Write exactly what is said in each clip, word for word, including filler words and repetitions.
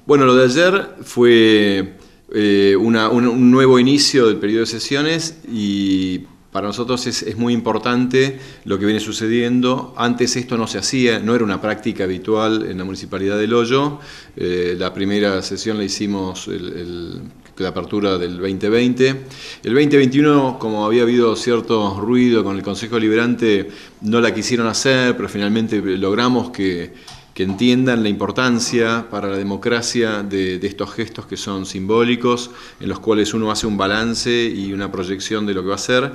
Bueno, lo de ayer fue eh, una, un, un nuevo inicio del periodo de sesiones y para nosotros es, es muy importante lo que viene sucediendo. Antes esto no se hacía, no era una práctica habitual en la Municipalidad del Hoyo. Eh, la primera sesión la hicimos el, el, la apertura del veinte veinte. El veinte veintiuno, como había habido cierto ruido con el Consejo Deliberante, no la quisieron hacer, pero finalmente logramos que, que entiendan la importancia para la democracia de, de estos gestos que son simbólicos, en los cuales uno hace un balance y una proyección de lo que va a ser.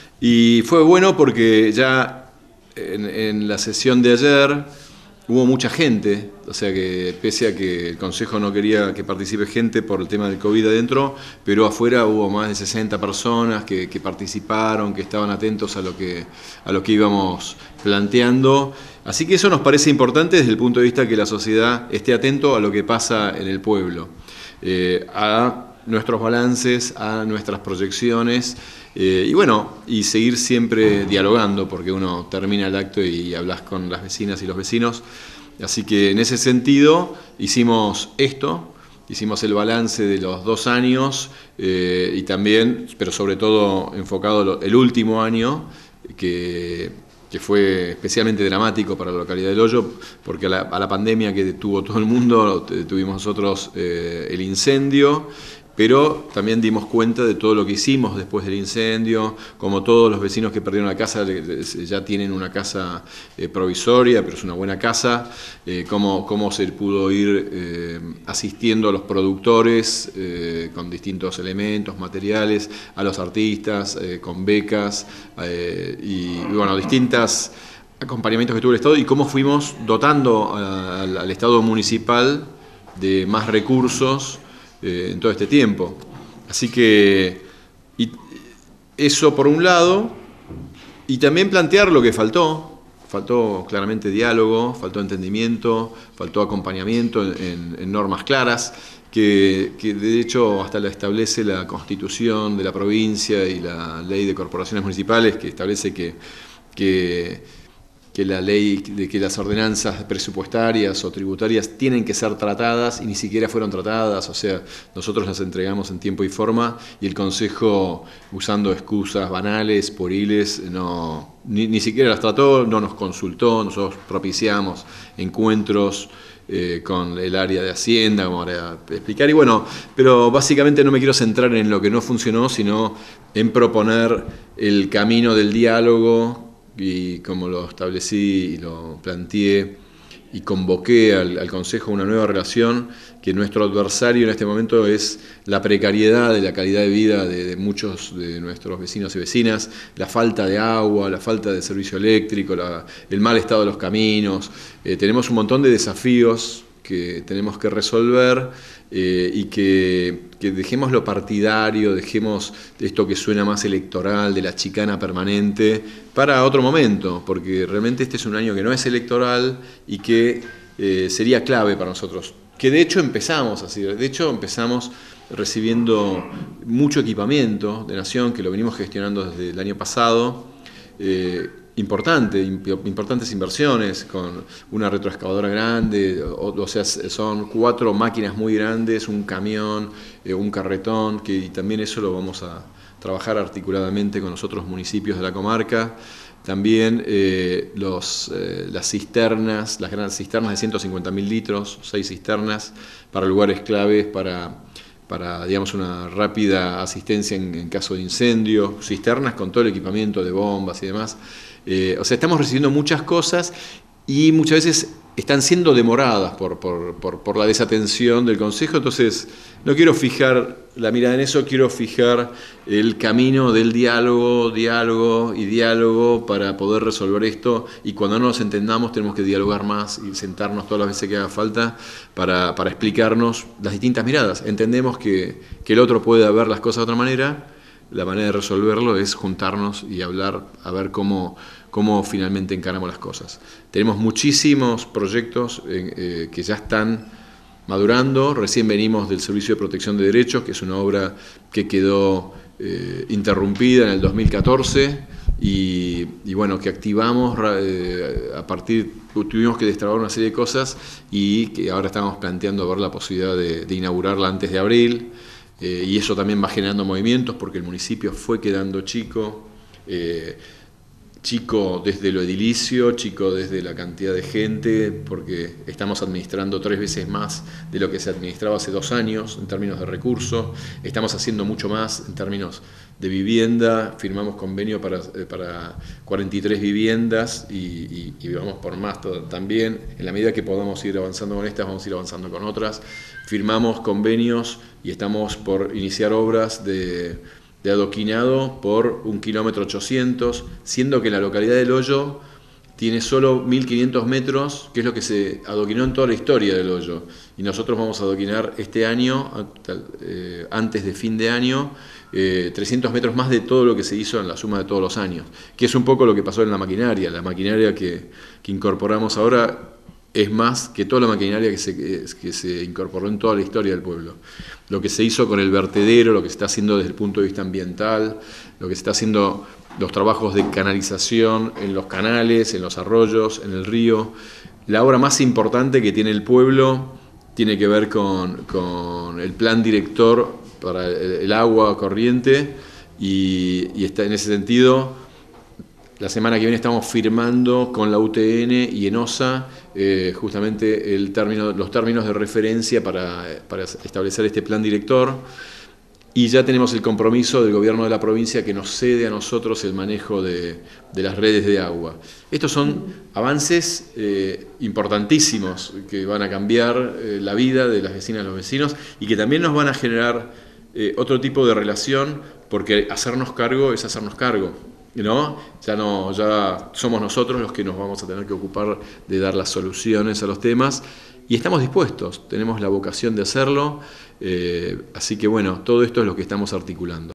Y fue bueno porque ya en, en la sesión de ayer hubo mucha gente, o sea que pese a que el Consejo no quería que participe gente por el tema del COVID adentro, pero afuera hubo más de sesenta personas que, que participaron, que estaban atentos a lo que, a lo que íbamos planteando. Así que eso nos parece importante desde el punto de vista que la sociedad esté atento a lo que pasa en el pueblo, eh, a nuestros balances, a nuestras proyecciones, eh, y bueno, y seguir siempre dialogando, porque uno termina el acto y hablas con las vecinas y los vecinos. Así que en ese sentido hicimos esto, hicimos el balance de los dos años, eh, y también, pero sobre todo enfocado el último año, que... que fue especialmente dramático para la localidad del Hoyo, porque a la, a la pandemia que tuvo todo el mundo, tuvimos nosotros eh, el incendio, pero también dimos cuenta de todo lo que hicimos después del incendio, como todos los vecinos que perdieron la casa ya tienen una casa eh, provisoria, pero es una buena casa, eh, cómo, cómo se pudo ir eh, asistiendo a los productores eh, con distintos elementos, materiales, a los artistas, eh, con becas, eh, y, y bueno, distintos acompañamientos que tuvo el Estado, y cómo fuimos dotando al, al Estado municipal de más recursos Eh, en todo este tiempo. Así que y, eso por un lado, y también plantear lo que faltó. Faltó claramente diálogo, faltó entendimiento, faltó acompañamiento en, en normas claras, que, que de hecho hasta la establece la Constitución de la provincia y la Ley de Corporaciones Municipales, que establece que, que que la ley de que las ordenanzas presupuestarias o tributarias tienen que ser tratadas y ni siquiera fueron tratadas, o sea, nosotros las entregamos en tiempo y forma y el Consejo, usando excusas banales, pueriles, no, ni, ni siquiera las trató, no nos consultó, nosotros propiciamos encuentros eh, con el área de Hacienda, como para explicar, y bueno, pero básicamente no me quiero centrar en lo que no funcionó, sino en proponer el camino del diálogo, y como lo establecí y lo planteé y convoqué al, al Consejo una nueva relación, que nuestro adversario en este momento es la precariedad de la calidad de vida de, de muchos de nuestros vecinos y vecinas, la falta de agua, la falta de servicio eléctrico, la, el mal estado de los caminos. Eh, tenemos un montón de desafíos que tenemos que resolver, eh, y que, que dejemos lo partidario, dejemos esto que suena más electoral, de la chicana permanente, para otro momento, porque realmente este es un año que no es electoral y que eh, sería clave para nosotros. Que de hecho empezamos así, de hecho empezamos recibiendo mucho equipamiento de Nación, que lo venimos gestionando desde el año pasado, eh, importante, importantes inversiones con una retroexcavadora grande, o, o sea, son cuatro máquinas muy grandes, un camión, eh, un carretón, que y también eso lo vamos a trabajar articuladamente con los otros municipios de la comarca. También eh, los, eh, las cisternas, las grandes cisternas de ciento cincuenta mil litros, seis cisternas para lugares claves, para... para, digamos, una rápida asistencia en, en caso de incendio, cisternas con todo el equipamiento de bombas y demás. Eh, o sea, estamos recibiendo muchas cosas y muchas veces están siendo demoradas por, por, por, por la desatención del Consejo, entonces no quiero fijar la mirada en eso, quiero fijar el camino del diálogo, diálogo y diálogo para poder resolver esto, y cuando no nos entendamos tenemos que dialogar más y sentarnos todas las veces que haga falta para, para explicarnos las distintas miradas. Entendemos que, que el otro puede ver las cosas de otra manera, la manera de resolverlo es juntarnos y hablar, a ver cómo, cómo finalmente encaramos las cosas. Tenemos muchísimos proyectos eh, eh, que ya están madurando. Recién venimos del Servicio de Protección de Derechos, que es una obra que quedó eh, interrumpida en el dos mil catorce, y, y bueno, que activamos eh, a partir, tuvimos que destrabar una serie de cosas y que ahora estamos planteando ver la posibilidad de, de inaugurarla antes de abril, eh, y eso también va generando movimientos porque el municipio fue quedando chico, eh, chico desde lo edilicio, chico desde la cantidad de gente, porque estamos administrando tres veces más de lo que se administraba hace dos años en términos de recursos, estamos haciendo mucho más en términos de vivienda, firmamos convenio para, para cuarenta y tres viviendas y, y, y vamos por más todo, también, en la medida que podamos ir avanzando con estas, vamos a ir avanzando con otras, firmamos convenios y estamos por iniciar obras de... de adoquinado por un kilómetro ochocientos, siendo que la localidad del Hoyo tiene solo mil quinientos metros, que es lo que se adoquinó en toda la historia del Hoyo. Y nosotros vamos a adoquinar este año, eh, antes de fin de año, eh, trescientos metros más de todo lo que se hizo en la suma de todos los años, que es un poco lo que pasó en la maquinaria. La maquinaria que, que incorporamos ahora es más que toda la maquinaria que se, que se incorporó en toda la historia del pueblo. Lo que se hizo con el vertedero, lo que se está haciendo desde el punto de vista ambiental, lo que se está haciendo, los trabajos de canalización en los canales, en los arroyos, en el río. La obra más importante que tiene el pueblo tiene que ver con, con el plan director para el, el agua corriente y, y está en ese sentido. La semana que viene estamos firmando con la U T N y ENOSA eh, justamente el término, los términos de referencia para, para establecer este plan director, y ya tenemos el compromiso del gobierno de la provincia que nos cede a nosotros el manejo de, de las redes de agua. Estos son avances eh, importantísimos que van a cambiar eh, la vida de las vecinas y los vecinos y que también nos van a generar eh, otro tipo de relación, porque hacernos cargo es hacernos cargo. ¿No? Ya no, ya somos nosotros los que nos vamos a tener que ocupar de dar las soluciones a los temas y estamos dispuestos, tenemos la vocación de hacerlo, eh, así que bueno, todo esto es lo que estamos articulando.